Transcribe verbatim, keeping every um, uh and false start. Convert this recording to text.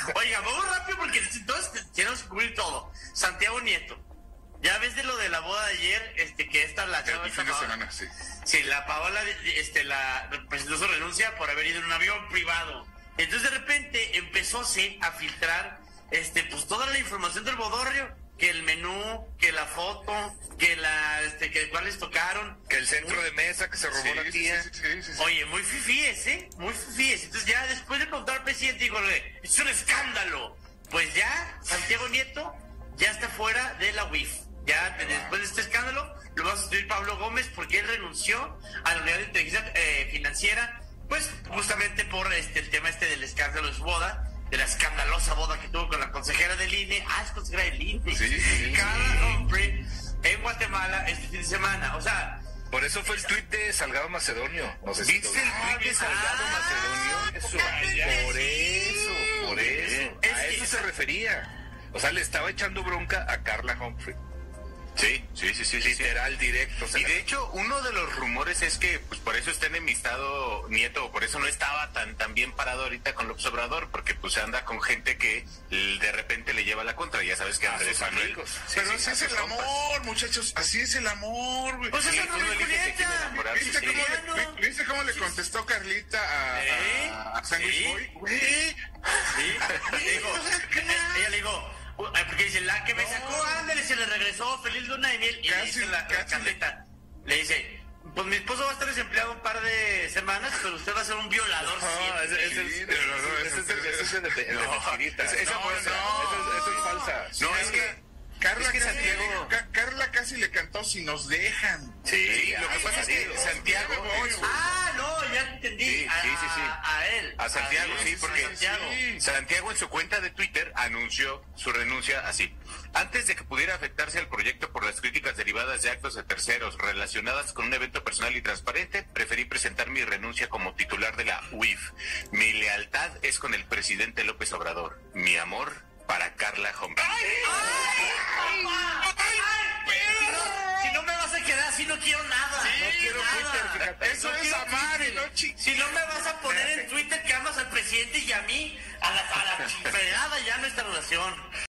Oiga, vamos rápido porque entonces tenemos que cubrir todo. Santiago Nieto. Ya ves de lo de la boda de ayer, este, que esta la El fin de semana, sí. Sí, la Paola, este, la presentó su renuncia por haber ido en un avión privado. Entonces de repente empezó sí, a filtrar, este, pues toda la información del bodorrio, que el menú, que la foto, que la, este, que cuáles tocaron, que el centro de mesa que se robó Sí, la sí, tía. sí, sí, sí, sí. Oye, muy fifíes, ¿eh? Muy fifíes. Entonces ya después de preguntar al presidente, dijo, es un escándalo. Pues ya, Santiago Nieto ya está fuera de la U I F. Ya después de este escándalo, lo va a sustituir Pablo Gómez porque él renunció a la unidad de inteligencia eh, financiera, pues justamente por este el tema este del escándalo de su boda, de la escandalosa boda que tuvo con la consejera del I N E. Ah, es consejera del I N E. Sí, sí. Carla Humphrey en Guatemala este fin de semana. O sea... Por eso fue el tuit de Salgado Macedonio. No sé si ¿Viste lo- el tuit de Salgado Ah, Eso, cállate. por eso, por eso. Es A que- eso se refería. O sea, le estaba echando bronca a Carla Humphrey. Sí, sí, sí, sí, sí, sí. Literal, directo. o sea, Y de hecho, uno de los rumores es que pues por eso está enemistado Nieto, o por eso no estaba tan tan bien parado ahorita con López Obrador, porque pues anda con gente que l- de repente le lleva la contra. Ya sabes que A Andrés sus Manuel... amigos. Sí, Pero sí, así a es sus el compas. amor, muchachos. Así es el amor, güey. Pues eso Sí, no uno me elige de quién Julieta. enamorarse, ¿Viste sí. cómo, no. le, ¿Viste cómo le contestó Carlita a, ¿Eh? a, a Sandwich ¿Sí? Boy? Güey. Sí. Le dijo, ella le dijo, uh, porque dice, la que me sacó, ándale, se le regresó, feliz luna de miel. Y le Casi, dice la, la casi. Carlita, le dice, pues mi esposo va a estar desempleado un par de semanas, pero usted va a ser un violador No, siempre. ese, ese es- Sí, ese no, no, no, es- ese es el- ese es el de- el de No, mentirita. esa- esa No, fue- no, no. eso es- eso es falsa. No, es que... Carla, Es que casi, Santiago- Ca- Carla casi le cantó Si nos dejan. Sí, lo que ay, pasa es Dios. que Santiago... Voy, güey. Ah, no, ya entendí. Sí, a, sí, sí, sí. A, a él. A Santiago, él, sí, porque Santiago. Sí. Santiago en su cuenta de Twitter anunció su renuncia así. Antes de que pudiera afectarse el proyecto por las críticas derivadas de actos de terceros relacionadas con un evento personal y transparente, preferí presentar mi renuncia como titular de la U I F. Mi lealtad es con el presidente López Obrador. Mi amor para Carla Humphrey. Si no me vas a quedar así, no quiero nada. Sí, no quiero no, nada. fíjate, eso No es quiero amar y Twitter. no chi- Si no me vas a poner en Twitter que amas al presidente y a mí, a la, a la fregada ya nuestra relación.